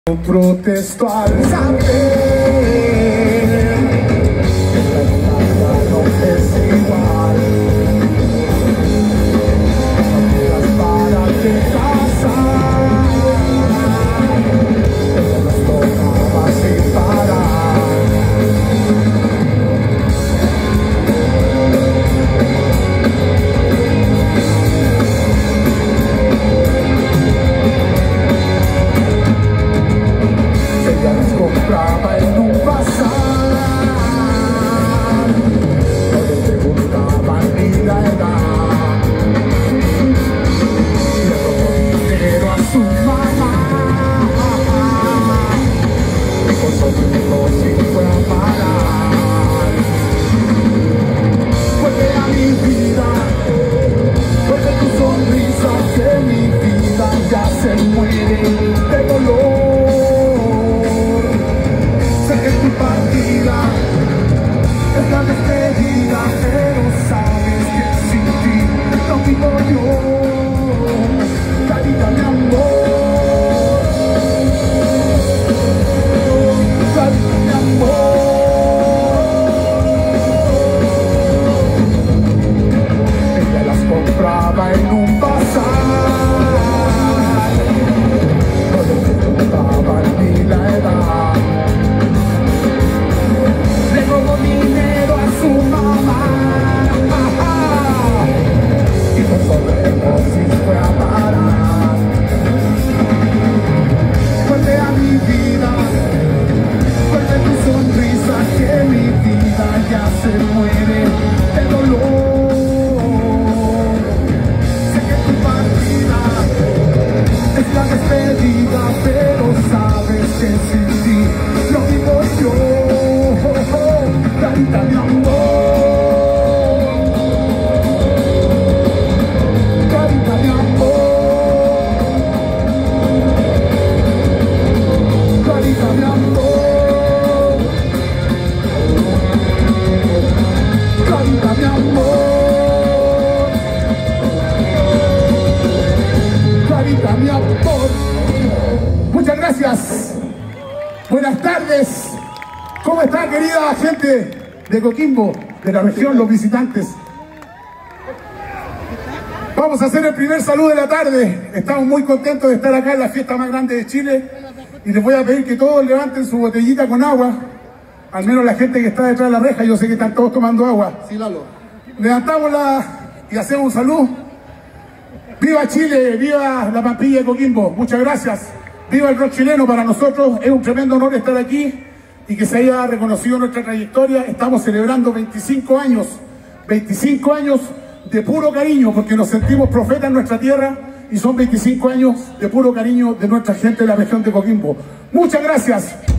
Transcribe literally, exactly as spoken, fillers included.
Protesto al saber que la vida no es igual. Amigas para que casar, pero nos tocaba sin parar. Ella las compraba en un bazar, no le preguntaban ni la edad. Le robó dinero a su mamá y con sonido sí fue a parar. Vuelve a mi vida, vuelve tu sonrisa, que mi vida ya se muere de dolor. Tu partida es la despedida, pero sabes que sin ti no vivo yo. Carita, mi amor, carita, mi amor. Ella las compraba en un bazar, no le preguntaban ni la edad. Le robó dinero a su mamá y por sobredosis fue a parar. Vuelve a mi vida, vuelve tu sonrisa, que mi vida ya se muere de dolor. Sé que tu partida es la despedida, pero sabes que sin ti lo vivo yo. Carita, mi amor, carita, mi amor, carita, mi amor, carita, mi amor, carita, mi amor. Muchas gracias. Buenas tardes. ¿Cómo está, querida gente de Coquimbo, de la región, los visitantes? Vamos a hacer el primer saludo de la tarde. Estamos muy contentos de estar acá en la fiesta más grande de Chile. Y les voy a pedir que todos levanten su botellita con agua. Al menos la gente que está detrás de la reja, yo sé que están todos tomando agua. Sí, Lalo. Levantámosla y hacemos un saludo. ¡Viva Chile! ¡Viva la Pampilla de Coquimbo! Muchas gracias. ¡Viva el rock chileno! Para nosotros es un tremendo honor estar aquí y que se haya reconocido nuestra trayectoria. Estamos celebrando veinticinco años, veinticinco años de puro cariño, porque nos sentimos profetas en nuestra tierra, y son veinticinco años de puro cariño de nuestra gente de la región de Coquimbo. Muchas gracias.